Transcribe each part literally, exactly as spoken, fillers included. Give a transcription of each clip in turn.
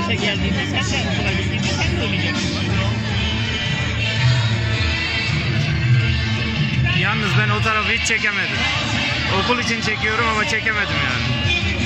maça geldiğinde sen de okula gittiğinde sen de oynayacaksın. Yalnız ben o tarafı hiç çekemedim. Okul için çekiyorum ama çekemedim yani.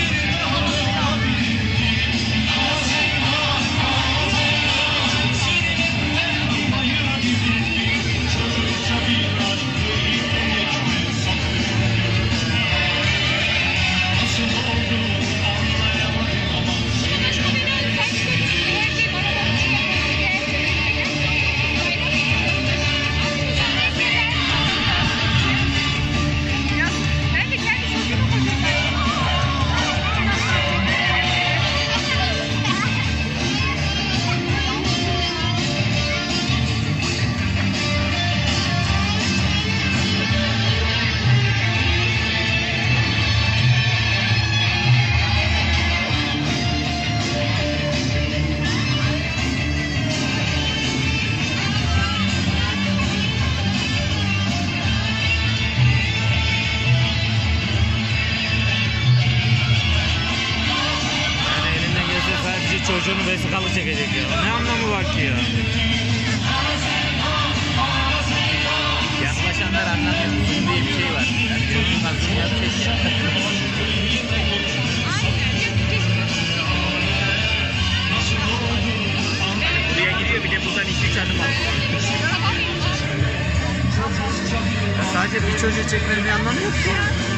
Çocuğunu vesikalı çekecek ya. Ne anlamı var ki ya? Yaklaşanlar anlamıyor. Bunun diye bir şey var. Yani çocuğun aslında yapacak. Buraya gidiyor bir de buradan iki üç adım alıyor. Sadece bir çocuğu çekmenin bir anlamı yok ki.